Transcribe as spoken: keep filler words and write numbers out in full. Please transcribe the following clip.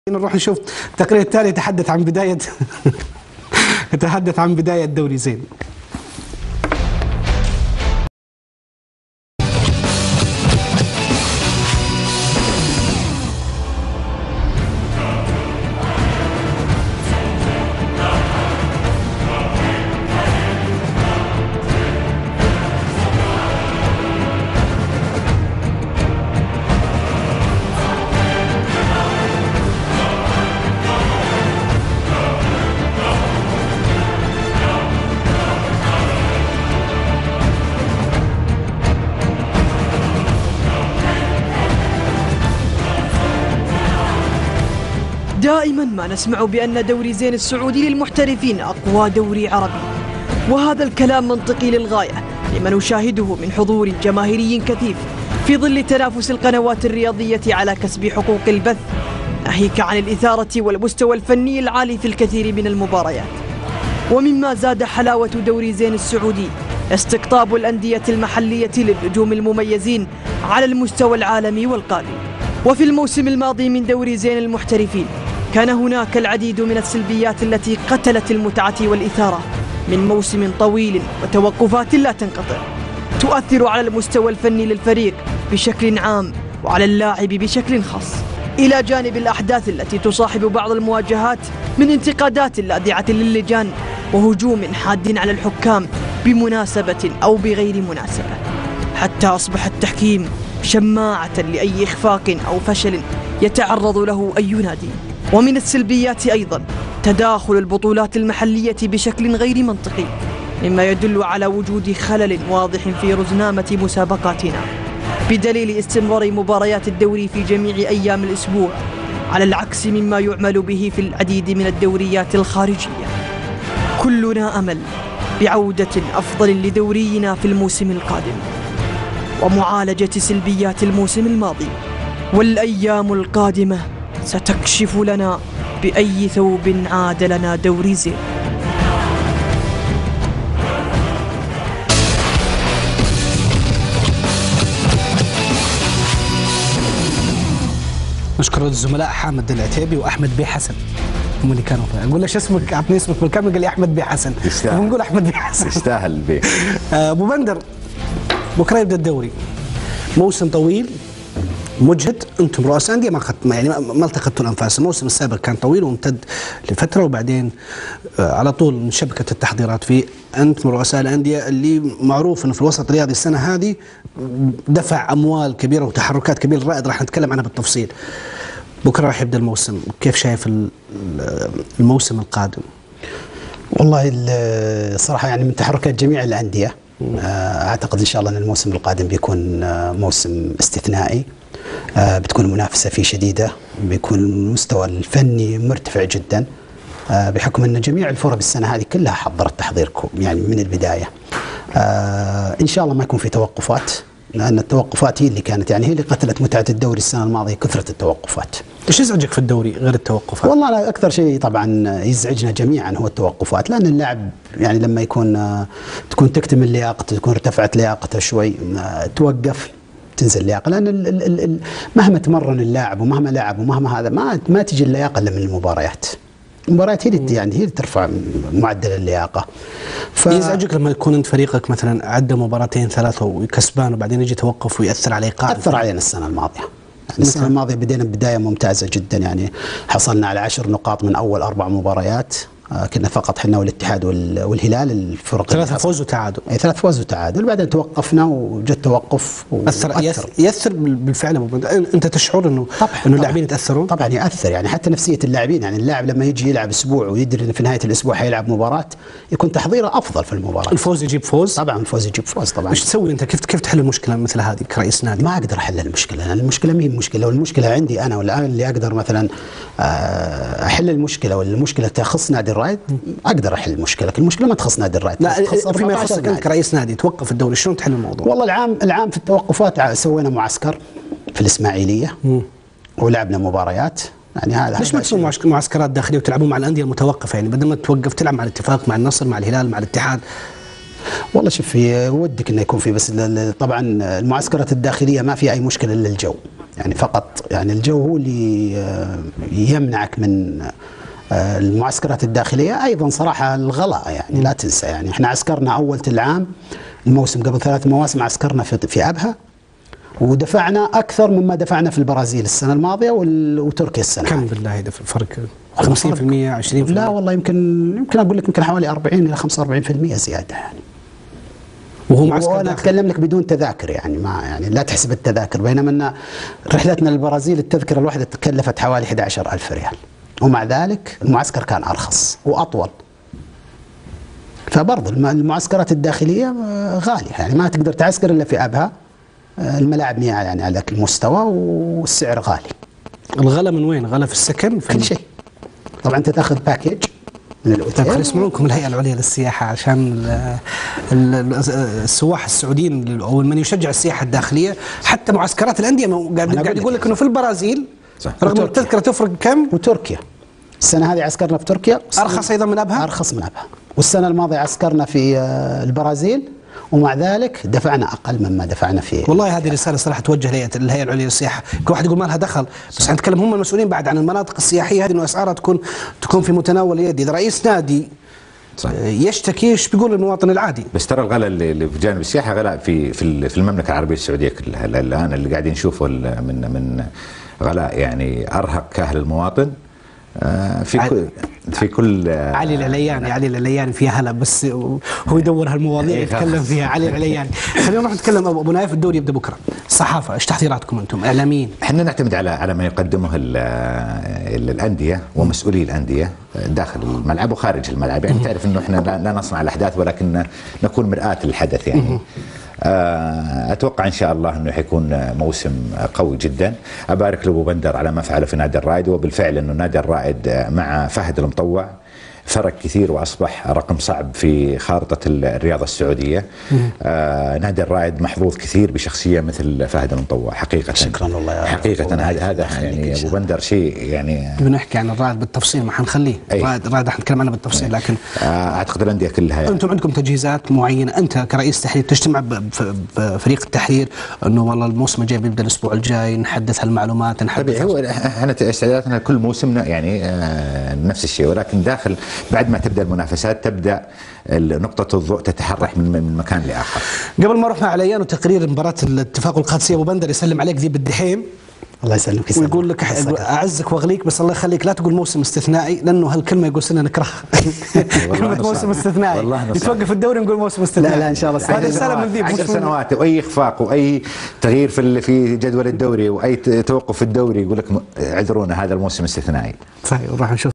نروح نشوف التقرير التالي يتحدث عن بداية يتحدث عن بداية دوري زين. دائما ما نسمع بأن دوري زين السعودي للمحترفين أقوى دوري عربي، وهذا الكلام منطقي للغاية لما نشاهده من حضور جماهيري كثيف في ظل تنافس القنوات الرياضية على كسب حقوق البث، ناهيك عن الإثارة والمستوى الفني العالي في الكثير من المباريات. ومما زاد حلاوة دوري زين السعودي استقطاب الأندية المحلية للنجوم المميزين على المستوى العالمي والقاري. وفي الموسم الماضي من دوري زين المحترفين كان هناك العديد من السلبيات التي قتلت المتعة والإثارة من موسم طويل وتوقفات لا تنقطع تؤثر على المستوى الفني للفريق بشكل عام وعلى اللاعب بشكل خاص، إلى جانب الأحداث التي تصاحب بعض المواجهات من انتقادات لاذعة للجان وهجوم حاد على الحكام بمناسبة أو بغير مناسبة، حتى أصبح التحكيم شماعة لأي إخفاق أو فشل يتعرض له أي نادي. ومن السلبيات أيضا تداخل البطولات المحلية بشكل غير منطقي، مما يدل على وجود خلل واضح في رزنامة مسابقاتنا، بدليل استمرار مباريات الدوري في جميع أيام الأسبوع على العكس مما يعمل به في العديد من الدوريات الخارجية. كلنا أمل بعودة أفضل لدورينا في الموسم القادم ومعالجة سلبيات الموسم الماضي، والأيام القادمة ستكشف لنا بأي ثوب عاد لنا دوري زين. نشكر الزملاء حامد العتيبي وأحمد بي حسن، هم اللي كانوا فيها. أقول له شو اسمك؟ أعطني اسمك بالكامل، قال لي أحمد بي حسن. ونقول أحمد بي حسن. يستاهل بي. أبو بندر، بكرة يبدأ الدوري، موسم طويل مجهد، انتم رؤساء انديه ما خدت يعني ما التقطتوا الانفاس، الموسم السابق كان طويل وامتد لفتره وبعدين على طول من شبكه التحضيرات فيه، انتم رؤساء الانديه اللي معروف انه في الوسط الرياضي السنه هذه دفع اموال كبيره وتحركات كبيره، الرائد راح نتكلم عنها بالتفصيل. بكره راح يبدا الموسم، كيف شايف الموسم القادم؟ والله الصراحه يعني من تحركات جميع الانديه، اعتقد ان شاء الله ان الموسم القادم بيكون موسم استثنائي، بتكون المنافسه فيه شديده، بيكون المستوى الفني مرتفع جدا، بحكم ان جميع الفرق السنه هذه كلها حضرت تحضير يعني من البدايه. ان شاء الله ما يكون في توقفات، لان التوقفات هي اللي كانت يعني هي اللي قتلت متعه الدوري السنه الماضيه، كثره التوقفات. ايش يزعجك في الدوري غير التوقفات؟ والله أنا اكثر شيء طبعا يزعجنا جميعا هو التوقفات، لان اللاعب يعني لما يكون تكون تكتمل لياقته، تكون ارتفعت لياقته شوي، توقف تنزل اللياقه، لان ال ال ال مهما تمرن اللاعب ومهما لعب ومهما هذا ما ما تجي اللياقه الا من المباريات. المباريات هي اللي يعني هي اللي ترفع معدل اللياقه. ف... يزعجك لما يكون انت فريقك مثلا عدى مباراتين ثلاثه وكسبان وبعدين يجي توقف ويأثر على ايقاع؟ اثر علينا السنه الماضيه. يعني السنه الماضيه بدينا بدايه ممتازه جدا، يعني حصلنا على عشر نقاط من اول اربع مباريات، كنا فقط حنا والاتحاد والهلال الفرق ثلاثة فوز وتعادل. اي ثلاث فوز وتعادل، بعدين توقفنا وجت توقف أثر. يأثر بالفعل. انت تشعر انه انه اللاعبين يتاثرون؟ طبعا ياثر، يعني حتى نفسيه اللاعبين، يعني اللاعب لما يجي يلعب اسبوع ويدري ان في نهايه الاسبوع حيلعب مباراه، يكون تحضيره افضل في المباراه. الفوز يجيب فوز؟ طبعا الفوز يجيب فوز طبعا. ايش تسوي انت؟ كيف كيف تحل المشكله مثل هذه كرئيس نادي؟ ما اقدر احل المشكله، لان المشكله ما هي مشكله، والمشكله عندي انا، والان اللي اقدر مثلا احل المشكله والمشكله تخص نادي الرائد اقدر احل المشكله، لكن المشكله ما تخص نادي الرائد. لا فيما يخصك انت كرئيس نادي توقف الدوري، شلون تحل الموضوع؟ والله العام العام في التوقفات سوينا معسكر في الاسماعيليه مم. ولعبنا مباريات، يعني هذا ليش ما تسوون معسكرات داخليه وتلعبون مع الانديه المتوقفه؟ يعني بدل ما توقف تلعب مع الاتفاق، مع النصر، مع الهلال، مع الاتحاد، والله شوف في ودك انه يكون في، بس طبعا المعسكرات الداخليه ما في اي مشكله الا الجو، يعني فقط يعني الجو هو اللي يمنعك من المعسكرات الداخليه. ايضا صراحه الغلاء يعني لا تنسى، يعني احنا عسكرنا اول العام الموسم قبل ثلاث مواسم عسكرنا في في ابها، ودفعنا اكثر مما دفعنا في البرازيل السنه الماضيه وتركيا السنه. كم بالله هذا الفرق؟ خمسين بالمئة عشرين بالمئة؟ لا والله يمكن يمكن اقول لك يمكن حوالي أربعين الى خمسة وأربعين بالمئة زياده يعني. وهو معسكر وانا اتكلم لك بدون تذاكر، يعني ما يعني لا تحسب التذاكر، بينما ان رحلتنا للبرازيل التذكره الواحده تكلفت حوالي أحد عشر ألف ريال، ومع ذلك المعسكر كان ارخص واطول. فبرضه المعسكرات الداخليه غاليه، يعني ما تقدر تعسكر الا في ابها، الملاعب يعني على ذاك المستوى والسعر غالي. الغلا من وين؟ غلا في السكن؟ في كل شيء. طبعا انت تاخذ باكيج من الاوتيل. طيب خلينا نسمعونكم الهيئه العليا للسياحه عشان السواح السعوديين او من يشجع السياحه الداخليه، حتى معسكرات الانديه قاعد قاعد يقول لك انه في البرازيل صح. رغم التذكره تفرق كم؟ وتركيا السنه هذه عسكرنا في تركيا ارخص ايضا من ابها؟ ارخص من ابها، والسنه الماضيه عسكرنا في البرازيل ومع ذلك دفعنا اقل مما دفعنا في. والله هذه رساله صراحه توجه لهيئه الهيئه العليا للسياحه، كل واحد يقول ما لها دخل، بس حنتكلم هم المسؤولين بعد عن المناطق السياحيه هذه انه اسعارها تكون تكون في متناول اليد. اذا رئيس نادي صحيح. يشتكي ايش بيقول المواطن العادي؟ بس ترى الغلاء اللي في جانب السياحه غلاء في في في المملكه العربيه السعوديه كلها الان، اللي قاعدين نشوفه من من غلاء يعني ارهق كاهل المواطن في كل في كل علي العلياني. علي العلياني فيها هلا، بس هو يدور هالمواضيع يتكلم فيها. علي العلياني. خلينا نروح نتكلم ابو نايف. الدوري يبدا بكره، الصحافه ايش تحضيراتكم انتم اعلاميين؟ احنا نعتمد على على ما يقدمه الانديه ومسؤولي الانديه داخل الملعب وخارج الملعب، يعني تعرف انه احنا لا نصنع الاحداث ولكن نكون مرآة للحدث يعني. اتوقع ان شاء الله انه حيكون موسم قوي جدا. ابارك لابو بندر على ما فعله في نادي الرائد، وبالفعل انه نادي الرائد مع فهد المطوع فرق كثير واصبح رقم صعب في خارطه الرياضه السعوديه. آه نادي الرائد محظوظ كثير بشخصيه مثل فهد المطوع حقيقه. شكرا والله حقيقه. هذا هذا يعني ابو بندر شيء يعني. بنحكي عن الرائد بالتفصيل، ما حنخليه الرائد الرائد حنتكلم عنه بالتفصيل، لكن آه اعتقد الانديه كلها يعني. انتم عندكم تجهيزات معينه، انت كرئيس تحرير تجتمع بفريق التحرير انه والله الموسم الجاي بيبدا الاسبوع الجاي، نحدث هالمعلومات نحدث. هو احنا استعداداتنا كل موسم يعني آه نفس الشيء، ولكن داخل بعد ما تبدا المنافسات تبدا نقطه الضوء تتحرك من من مكان لاخر. قبل ما رحنا على ايان وتقرير مباراه الاتفاق والقادسيه، ابو بندر يسلم عليك ذيب الدحيم. الله يسلمك ويقول لك اعزك واغليك، بس الله يخليك لا تقول موسم استثنائي، لانه هالكلمه يقول سنه نكرهها. كلمه موسم استثنائي يتوقف الدوري نقول موسم استثنائي. لا لا ان شاء الله هذه رساله من ذيب. عشر سنوات واي اخفاق واي تغيير في في جدول الدوري واي توقف في الدوري يقول لك اعذرونا هذا الموسم استثنائي. صحيح. نروح نشوف